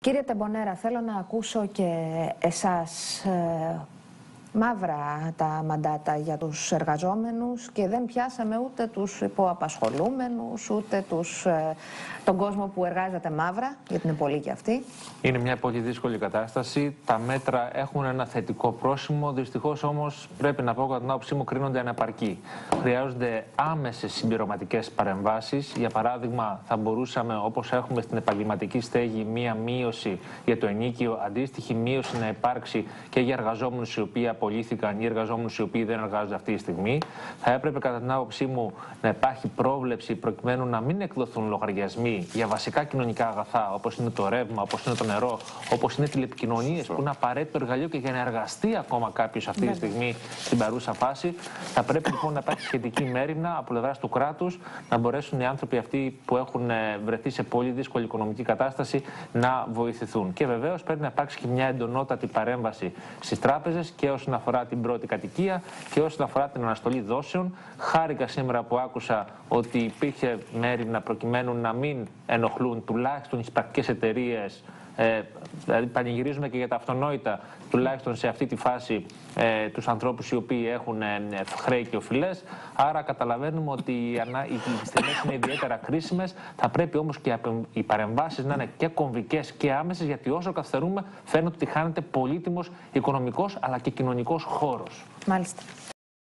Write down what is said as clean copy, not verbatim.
Κύριε Τεμπονέρα, θέλω να ακούσω και εσάς. Μαύρα τα μαντάτα για τους εργαζόμενους και δεν πιάσαμε ούτε τους υποαπασχολούμενους, ούτε τον κόσμο που εργάζεται μαύρα, γιατί είναι πολλοί και αυτοί. Είναι μια πολύ δύσκολη κατάσταση. Τα μέτρα έχουν ένα θετικό πρόσημο. Δυστυχώς όμως πρέπει να πω κατά την άποψή μου κρίνονται ανεπαρκή. Χρειάζονται άμεσες συμπληρωματικές παρεμβάσεις. Για παράδειγμα, θα μπορούσαμε, όπως έχουμε στην επαγγελματική στέγη, μία μείωση για το ενίκιο, αντίστοιχη μείωση να υπάρξει και για εργαζόμενους οι οποίοι απολύθηκαν ή εργαζόμενους οι οποίοι δεν εργάζονται αυτή τη στιγμή. Θα έπρεπε κατά την άποψή μου να υπάρχει πρόβλεψη προκειμένου να μην εκδοθούν λογαριασμοί για βασικά κοινωνικά αγαθά, όπως είναι το ρεύμα, όπως είναι το νερό, όπως είναι τηλεπικοινωνίες, που είναι απαραίτητο εργαλείο και για να εργαστεί ακόμα κάποιος αυτή τη στιγμή στην παρούσα φάση. Θα πρέπει λοιπόν να υπάρχει σχετική μέριμνα από πλευράς του κράτους, να μπορέσουν οι άνθρωποι αυτοί που έχουν βρεθεί σε πολύ δύσκολη οικονομική κατάσταση να βοηθηθούν. Και βεβαίως πρέπει να υπάρξει και μια εντονότατη παρέμβαση στις τράπεζες και όσον αφορά την πρώτη κατοικία και όσον αφορά την αναστολή δόσεων. Χάρηκα σήμερα που άκουσα ότι υπήρχε μέριμνα προκειμένου να μην ενοχλούν τουλάχιστον τις πρακτικές εταιρείες. Δηλαδή πανηγυρίζουμε και για τα αυτονόητα, τουλάχιστον σε αυτή τη φάση, τους ανθρώπους οι οποίοι έχουν χρέη και οφειλές. Άρα καταλαβαίνουμε ότι οι στιγμές είναι ιδιαίτερα κρίσιμες. Θα πρέπει όμως και οι παρεμβάσεις να είναι και κομβικές και άμεσες, γιατί όσο καθυστερούμε φαίνεται ότι χάνεται πολύτιμος οικονομικός αλλά και κοινωνικός χώρος. Μάλιστα.